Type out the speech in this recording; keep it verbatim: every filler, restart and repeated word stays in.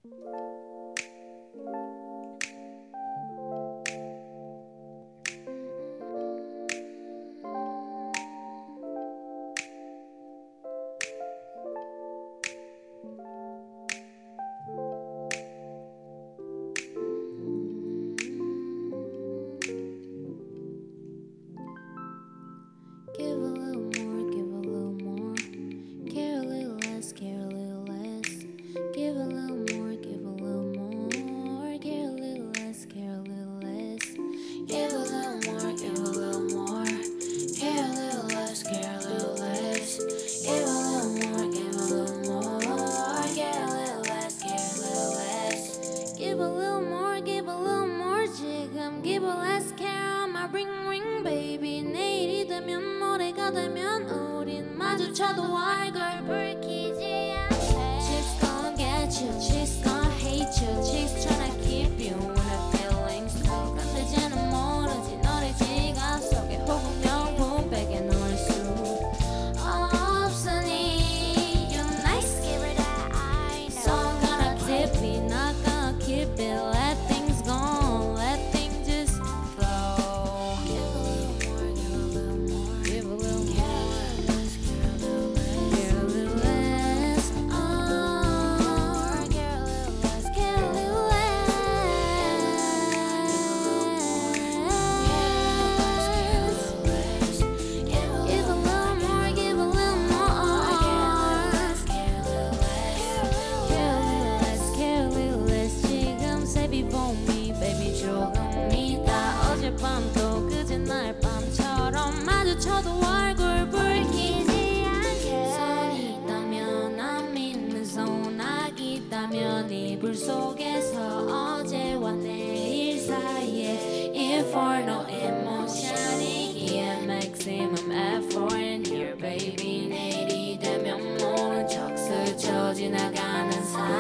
Give a little more, give a little more. Care a little less, care a little less. Give a little more, give a little more. Care a little less, care a little less. Give a little more, give a little more. Care a little less, care a little less. Give a little more, give a little more. Care a little less, care a little less. Give a little more, give a little more. 지금 give a less care on my ring ring baby. 내일이 되면 모레가 되면 우린 마주쳐도 얼굴 붉히지 않게. Chicks gon' get you, chicks gon' hate you. Chicks tryna keep you in a feeling slow. 근데지는 모르지 너의 지갑 속에 혹은 명품백에 넣을 수 없으니. You nice, give her that I know. So I'm gonna tip it, not gonna keep it. Let things go, let things just flow. Give a little more, give a little more. Give a little more. Give a little less, give a little less. Oh, give a little less, give a little less. Give a little more, give a little more. Give a little less, give a little less. 지금 세비 for me, baby 조금 이따. 어젯밤도 그제날 밤처럼 마주쳐도 얼굴 붉히지 않게. 손이 있다면 안 믿는 소나기 있다면 이불 속에서 어제와 내일 사이에 inferno emotion이기에 maximum effort in here baby. 내일이 되면 모른 척 스쳐 지나가는 사이